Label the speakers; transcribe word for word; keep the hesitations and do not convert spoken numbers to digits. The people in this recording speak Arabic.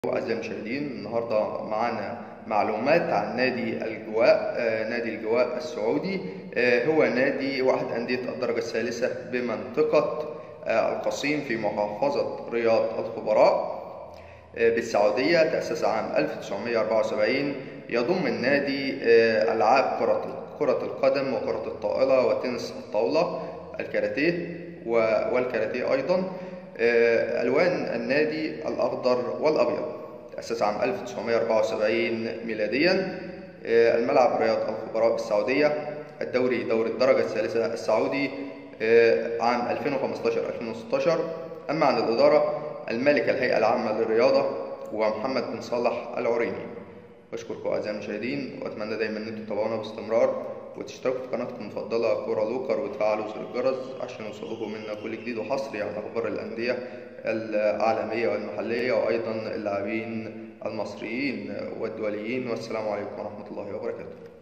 Speaker 1: أعزائي المشاهدين، النهارده معانا معلومات عن نادي الجواء. آه، نادي الجواء السعودي آه، هو نادي واحد أندية الدرجة الثالثة بمنطقة آه، القصيم في محافظة رياض الخبراء آه، بالسعودية. تأسس عام ألف وتسعمائة وأربعة وسبعين. يضم النادي آه، ألعاب كرة كرة القدم وكرة الطائرة وتنس الطاولة، الكاراتيه والكاراتيه أيضا. آه، ألوان النادي الأخضر والأبيض. تأسس عام ألف وتسعمائة وأربعة وسبعين ميلاديا. آه، الملعب رياض الخبراء بالسعودية. الدوري دوري الدرجة الثالثة السعودي آه، عام ألفين وخمستاشر ألفين وستاشر. أما عن الإدارة، المالك الهيئة العامة للرياضة هو محمد بن صالح العريني. بشكركم أعزائي المشاهدين، وأتمنى دايما إن انتم تتابعونا باستمرار وتشتركوا في قناتكم المفضلة كورة لوكر وتفعلوا زر الجرس عشان يوصلكم منا كل جديد وحصري عن أخبار الأندية العالمية والمحلية وأيضا اللاعبين المصريين والدوليين. والسلام عليكم ورحمة الله وبركاته.